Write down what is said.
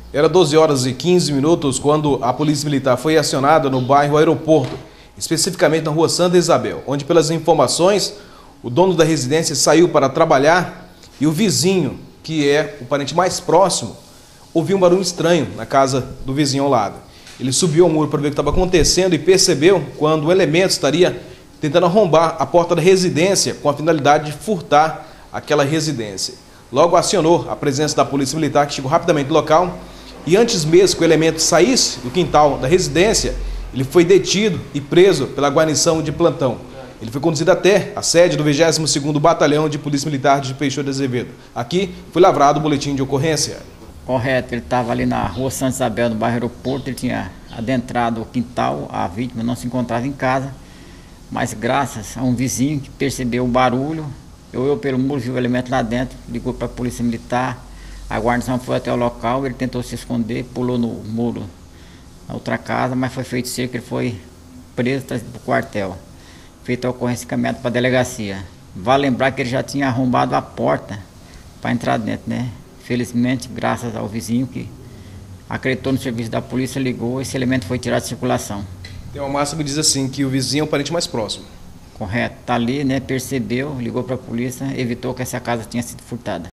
Era 12 horas e 15 minutos quando a Polícia Militar foi acionada no bairro Aeroporto, especificamente na rua Santa Isabel, onde, pelas informações, o dono da residência saiu para trabalhar e o vizinho, que é o parente mais próximo, ouviu um barulho estranho na casa do vizinho ao lado. Ele subiu ao muro para ver o que estava acontecendo e percebeu quando o elemento estaria tentando arrombar a porta da residência com a finalidade de furtar aquela residência. Logo acionou a presença da Polícia Militar, que chegou rapidamente no local, e antes mesmo que o elemento saísse do quintal da residência, ele foi detido e preso pela guarnição de plantão. Ele foi conduzido até a sede do 22º Batalhão de Polícia Militar de Peixoto de Azevedo. Aqui foi lavrado o boletim de ocorrência. Correto, ele estava ali na rua Santa Isabel, no bairro Aeroporto, ele tinha adentrado o quintal, a vítima não se encontrava em casa, mas graças a um vizinho que percebeu o barulho, eu pelo muro, vi o elemento lá dentro, ligou para a Polícia Militar, a guarnição foi até o local, ele tentou se esconder, pulou no muro na outra casa, mas foi feito cerco, ele foi preso, trazido para o quartel. Feita a ocorrência, encaminhado para a delegacia. Vale lembrar que ele já tinha arrombado a porta para entrar dentro, né? Felizmente, graças ao vizinho que acreditou no serviço da polícia, ligou, esse elemento foi tirado de circulação. Tem uma máxima que diz assim, que o vizinho é o parente mais próximo. Correto, tá ali, né? Percebeu, ligou para a polícia, evitou que essa casa tinha sido furtada.